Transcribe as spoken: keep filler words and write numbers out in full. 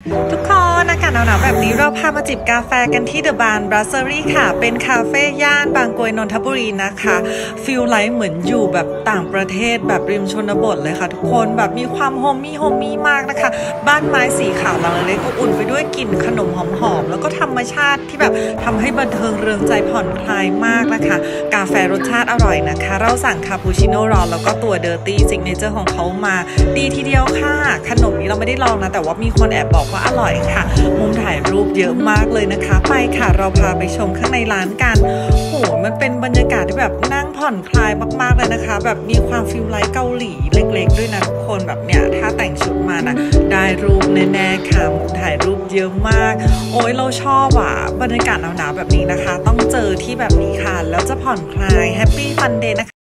ทุกคนอากาศหนาวๆแบบนี้เราพามาจิบกาแฟกันที่เดอะบาร์บรัสเซอรี่ค่ะเป็นคาเฟ่ย่านบางกรวยนนทบุรีนะคะฟิลไลท์เหมือนอยู่แบบต่างประเทศแบบริมชนบทเลยค่ะทุกคนแบบมีความโฮมมี่โฮมมี่มากนะคะบ้านไม้สีขาวหลังเล็กๆอุ่นไปด้วยกลิ่นขนมหอมๆแล้วก็ธรรมชาติที่แบบทำให้บันเทิงเริงใจผ่อนคลายมากนะคะกาแฟรสชาติอร่อยนะคะเราสั่งคาปูชิโน่ร้อนแล้วก็ตัวเดอร์ตี้ซิกเนเจอร์ของเขามาดีทีเดียวค่ะขนมนี้เราไม่ได้ลองนะแต่ว่ามีคนแอบบอกว่าอร่อยค่ะมุมถ่ายรูปเยอะมากเลยนะคะไปค่ะเราพาไปชมข้างในร้านกันโหมันเป็นบรรยากาศที่แบบนั่งผ่อนคลายมากๆเลยนะคะแบบมีความฟิลไลท์เกาหลีเล็กๆด้วยนะทุกคนแบบเนี้ยถ้าแต่งชุดมานะได้รูปแน่ๆค่ะมุมถ่ายรูปเยอะมากโอ้ยเราชอบอ่ะบรรยากาศหนาวๆแบบนี้นะคะต้องเจอที่แบบนี้ค่ะแล้วจะผ่อนคลายแฮปปี้ฟันเดย์นะคะ